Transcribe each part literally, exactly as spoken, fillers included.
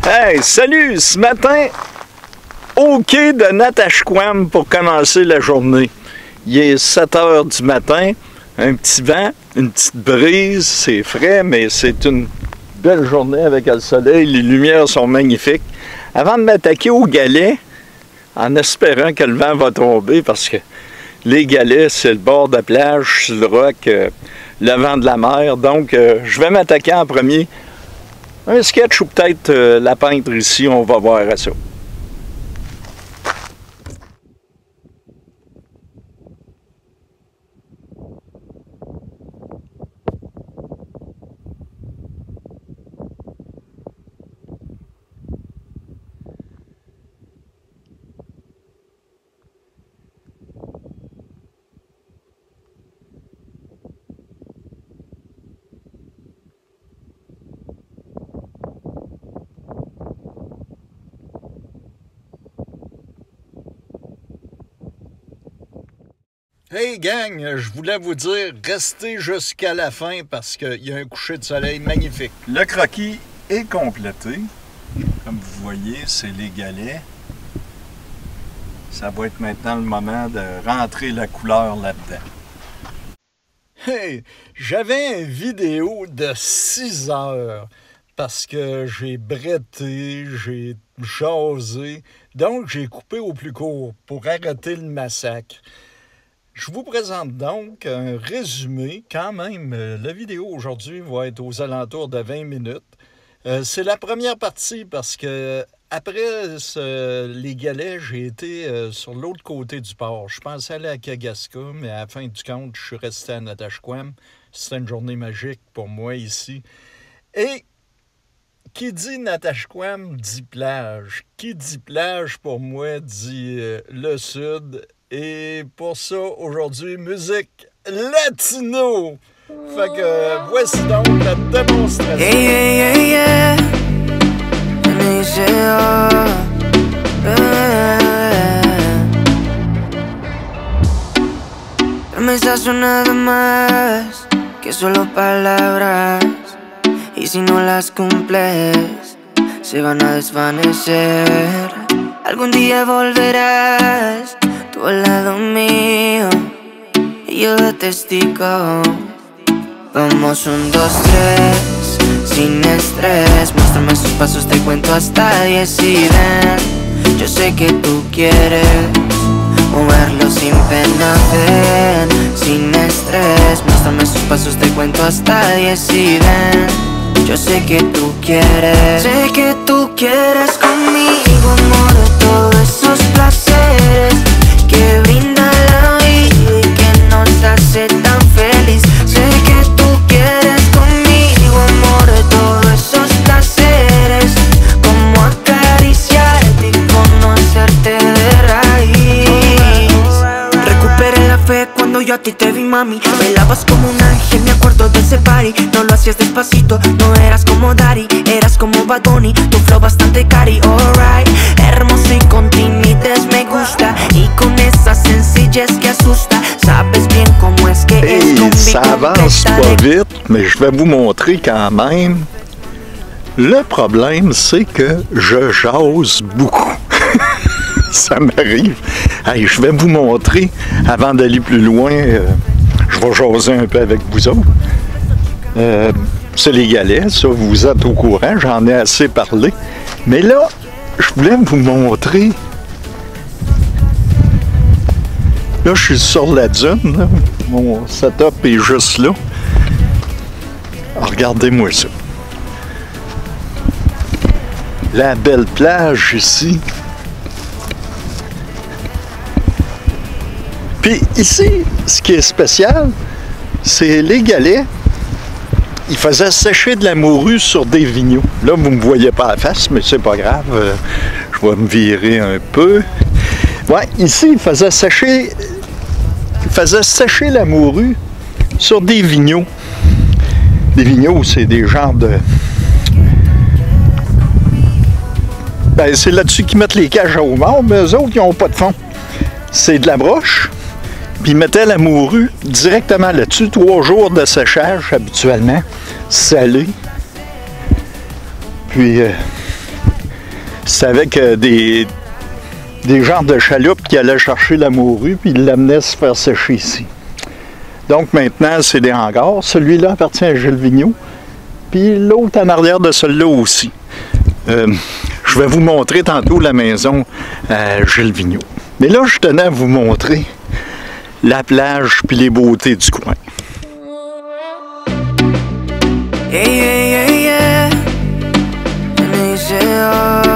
Hey, salut! Ce matin, au quai de Natashquam pour commencer la journée. Il est sept heures du matin, un petit vent, une petite brise, c'est frais, mais c'est une belle journée avec le soleil, les lumières sont magnifiques. Avant de m'attaquer aux galets, en espérant que le vent va tomber, parce que les galets, c'est le bord de la plage, sur le roc, euh, le vent de la mer, donc euh, je vais m'attaquer en premier. Un sketch ou peut-être euh, la peintre ici, on va voir à ça. Hey gang, je voulais vous dire, restez jusqu'à la fin parce qu'il y a un coucher de soleil magnifique. Le croquis est complété. Comme vous voyez, c'est les galets. Ça va être maintenant le moment de rentrer la couleur là-dedans. Hey, j'avais une vidéo de six heures parce que j'ai bretté, j'ai jasé, donc j'ai coupé au plus court pour arrêter le massacre. Je vous présente donc un résumé, quand même, la vidéo aujourd'hui va être aux alentours de vingt minutes. Euh, c'est la première partie parce que après ce, les galets, j'ai été euh, sur l'autre côté du port. Je pensais aller à Kagaska, mais à la fin du compte, je suis resté à Natashquam. C'était une journée magique pour moi ici. Et qui dit Natashquam dit plage. Qui dit plage pour moi dit euh, le sud. Et pour ça, aujourd'hui, musique latino. Fait que euh, voici donc la démonstration. Yeah, yeah, yeah, yeah. Promesas son nada más que solo palabras. Y si no las cumples, se van a desvanecer. Algún día volverás tú al lado mío y yo de testigo. Vamos un, dos, tres, sin estrés. Muéstrame sus pasos, te cuento hasta diez y ven. Yo sé que tú quieres moverlo sin pena, ven. Sin estrés, muéstrame sus pasos, te cuento hasta diez y ven. Yo sé que tú quieres, sé que tú quieres conmigo, amor, de todos esos placeres que brinda la vida y que nos hace tan feliz. Sé que tú quieres conmigo, amor, de todos esos placeres, como acariciarte y conocerte de raíz. Recuperé la fe cuando yo a ti te vi, mami. Bailabas como un ángel, me acuerdo de ese party. No lo hacías despacito, no eras como Daddy, eras como Bad Bunny, tu flow bastante cari, alright. Hermoso y con timidez me gusta, y con esa sencillez que asusta. Sabes bien cómo es que hey, es conmigo. Ça avance pas vite, mais je vais vous montrer quand même. Le problème, c'est que je jase beaucoup. Ça m'arrive. Hey, je vais vous montrer, avant d'aller plus loin, euh, je vais jaser un peu avec vous autres. Euh, c'est les galets, ça, vous êtes au courant, j'en ai assez parlé. Mais là, je voulais vous montrer. Là, je suis sur la dune, là. Mon setup est juste là. Regardez-moi ça. La belle plage ici. Puis ici, ce qui est spécial, c'est les galets. Ils faisaient sécher de la morue sur des vigneaux. Là, vous ne me voyez pas à la face, mais c'est pas grave. Euh, je vais me virer un peu. Ouais, ici, ils faisaient sécher, ils faisaient sécher la morue sur des vigneaux. Des vigneaux, c'est des genres de... Ben, c'est là-dessus qu'ils mettent les cages à homards, mais eux autres, ils n'ont pas de fond. C'est de la broche. Puis ils mettaient la morue directement là-dessus, trois jours de séchage habituellement, salé. Puis euh, C'est avec euh, des, des genres de chaloupes qui allaient chercher la morue, puis ils l'amenaient se faire sécher ici. Donc maintenant, c'est des hangars. Celui-là appartient à Gilles Vigneault, puis l'autre en arrière de celui-là aussi. Euh, je vais vous montrer tantôt la maison à Gilles Vigneault. Mais là, je tenais à vous montrer la plage puis les beautés du coin. Yeah, yeah, yeah, yeah. Me dice, oh,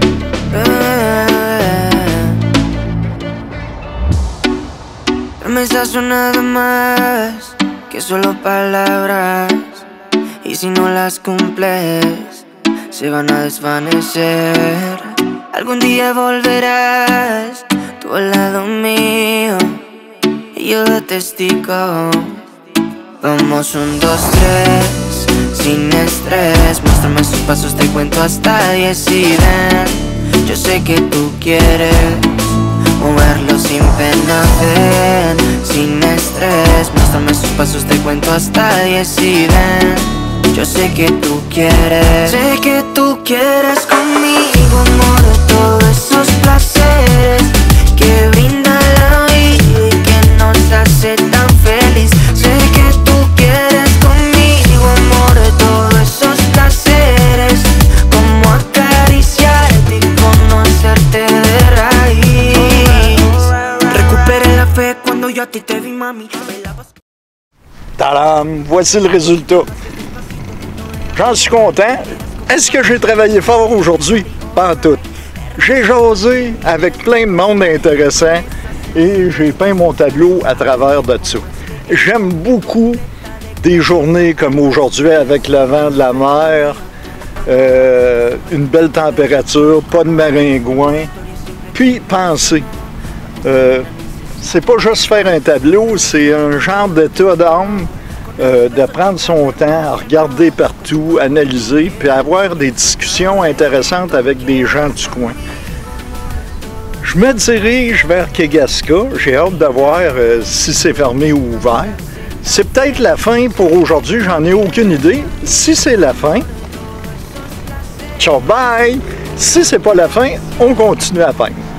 eh. Promesas nada más que solo palabras, y si no las cumples se van a desvanecer. Algún día volverás tú al lado mío y yo de testigo. Vamos un, dos, tres, sin estrés. Muéstrame sus pasos, te cuento hasta diez y ven. Yo sé que tú quieres moverlo sin pena, ven. Sin estrés, muéstrame sus pasos, te cuento hasta diez y ven. Yo sé que tú quieres, sé que tú quieres conmigo, amor, de todos esos placeres que brinda la vida y que nos hace tan feliz. Sé que tú quieres conmigo, amor, de todos esos placeres, como acariciarte y conocerte de raíz. Recuperé la fe cuando yo a ti te vi, mami. Tadam! Voici le résultat. J'en suis content. Est-ce que j'ai travaillé fort aujourd'hui? Pas en tout. J'ai jasé avec plein de monde intéressant et j'ai peint mon tableau à travers de ça. J'aime beaucoup des journées comme aujourd'hui avec le vent de la mer, euh, une belle température, pas de maringouin. Puis penser, euh, c'est pas juste faire un tableau, c'est un genre d'état d'âme. Euh, de prendre son temps à regarder partout, analyser, puis avoir des discussions intéressantes avec des gens du coin. Je me dirige vers Kegaska. J'ai hâte de voir euh, si c'est fermé ou ouvert. C'est peut-être la fin pour aujourd'hui, j'en ai aucune idée. Si c'est la fin, ciao, bye! Si c'est pas la fin, on continue à peindre.